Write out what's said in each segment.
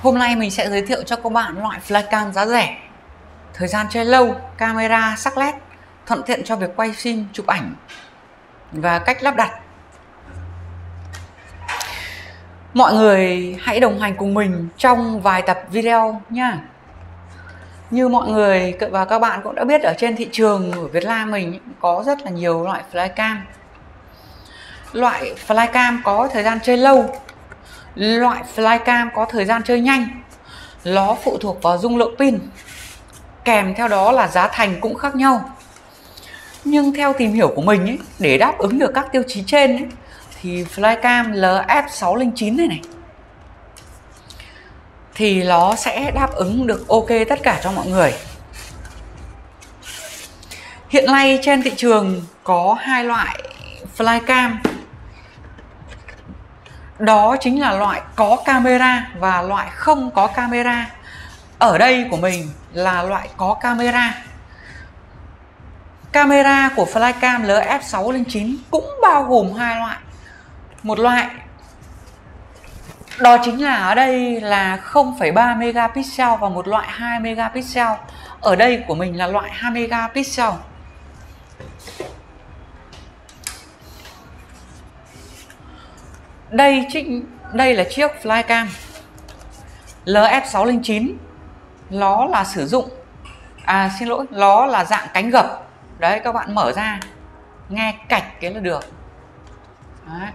Hôm nay mình sẽ giới thiệu cho các bạn loại Flycam giá rẻ, thời gian chơi lâu, camera sắc nét, thuận tiện cho việc quay phim, chụp ảnh và cách lắp đặt. Mọi người hãy đồng hành cùng mình trong vài tập video nha. Như mọi người và các bạn cũng đã biết, ở trên thị trường của Việt Nam mình có rất là nhiều loại Flycam. Loại Flycam có thời gian chơi lâu, loại Flycam có thời gian chơi nhanh. Nó phụ thuộc vào dung lượng pin, kèm theo đó là giá thành cũng khác nhau. Nhưng theo tìm hiểu của mình ấy, để đáp ứng được các tiêu chí trên ấy, thì Flycam LF609 này thì nó sẽ đáp ứng được ok tất cả cho mọi người. Hiện nay trên thị trường có hai loại Flycam, đó chính là loại có camera và loại không có camera. Ở đây của mình là loại có camera. Camera của Flycam LF609 cũng bao gồm hai loại. Một loại đó chính là ở đây là 0,3 megapixel và một loại 2 megapixel. Ở đây của mình là loại 2 megapixel. Đây là chiếc Flycam LF609. Nó là sử dụng nó là dạng cánh gập. Đấy, các bạn mở ra nghe cạch cái là được. Đấy.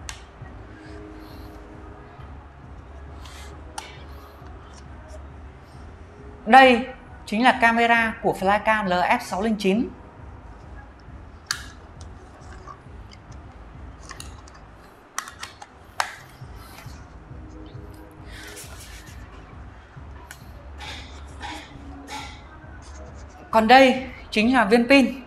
Đây chính là camera của Flycam LF609. Còn đây chính là viên pin.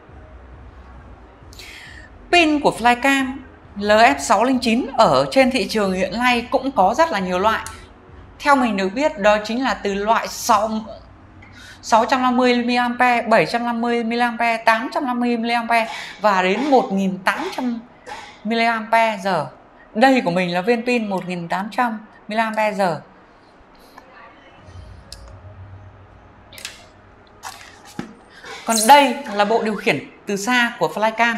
Pin của Flycam LF609 ở trên thị trường hiện nay cũng có rất là nhiều loại. Theo mình được biết, đó chính là từ loại 650mAh, 750mAh, 850mAh và đến 1800mAh. Đây của mình là viên pin 1800mAh. Còn đây là bộ điều khiển từ xa của Flycam.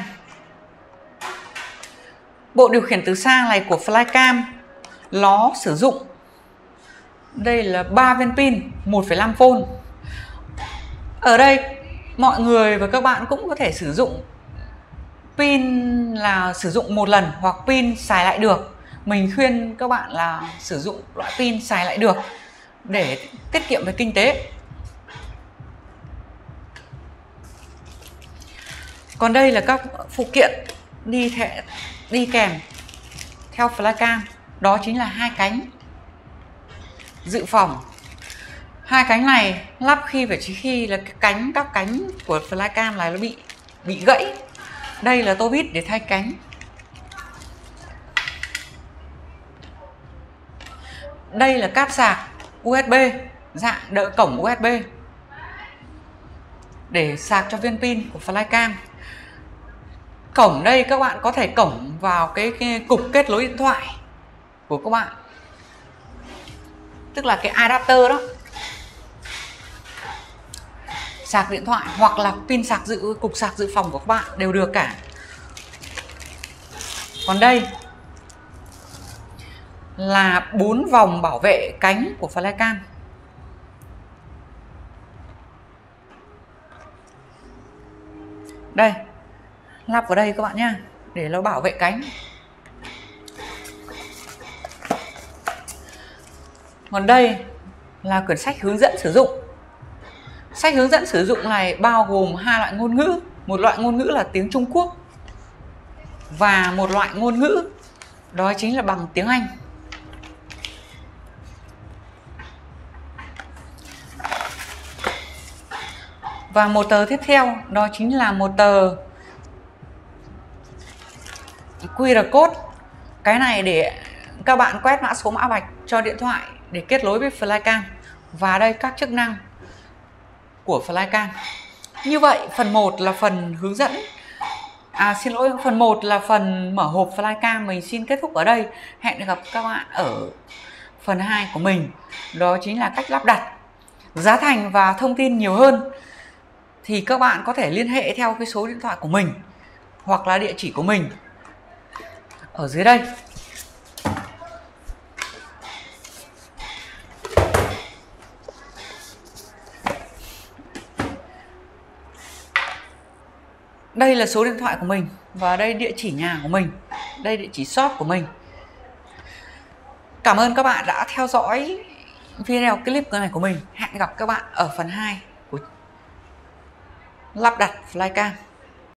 Bộ điều khiển từ xa này của Flycam nó sử dụng đây là 3 viên pin 1,5V. Ở đây mọi người và các bạn cũng có thể sử dụng pin là sử dụng một lần hoặc pin xài lại được. Mình khuyên các bạn là sử dụng loại pin xài lại được để tiết kiệm về kinh tế. Còn đây là các phụ kiện đi kèm theo Flycam, đó chính là hai cánh dự phòng. Hai cánh này lắp khi là các cánh của Flycam này nó bị gãy. Đây là tô vít để thay cánh. Đây là cáp sạc USB dạng đỡ cổng USB để sạc cho viên pin của Flycam. Cổng đây các bạn có thể cổng vào cái cục kết nối điện thoại của các bạn, tức là cái adapter đó, sạc điện thoại hoặc là pin sạc cục sạc dự phòng của các bạn đều được cả. Còn đây là 4 vòng bảo vệ cánh của Flycam. Đây, lắp vào đây các bạn nhá, để nó bảo vệ cánh. Còn đây là quyển sách hướng dẫn sử dụng. Sách hướng dẫn sử dụng này bao gồm hai loại ngôn ngữ. Một loại ngôn ngữ là tiếng Trung Quốc và một loại ngôn ngữ đó chính là bằng tiếng Anh. Và một tờ tiếp theo đó chính là một tờ QR code. Cái này để các bạn quét mã số mã vạch cho điện thoại để kết nối với Flycam. Và đây các chức năng của Flycam. Như vậy phần 1 là phần hướng dẫn. Phần 1 là phần mở hộp Flycam mình xin kết thúc ở đây. Hẹn gặp các bạn ở phần 2 của mình. đó chính là cách lắp đặt. Giá thành và thông tin nhiều hơn thì các bạn có thể liên hệ theo cái số điện thoại của mình hoặc là địa chỉ của mình ở dưới đây. Đây là số điện thoại của mình và đây địa chỉ nhà của mình, đây địa chỉ shop của mình. Cảm ơn các bạn đã theo dõi video clip này của mình. Hẹn gặp các bạn ở phần 2 của lắp đặt Flycam.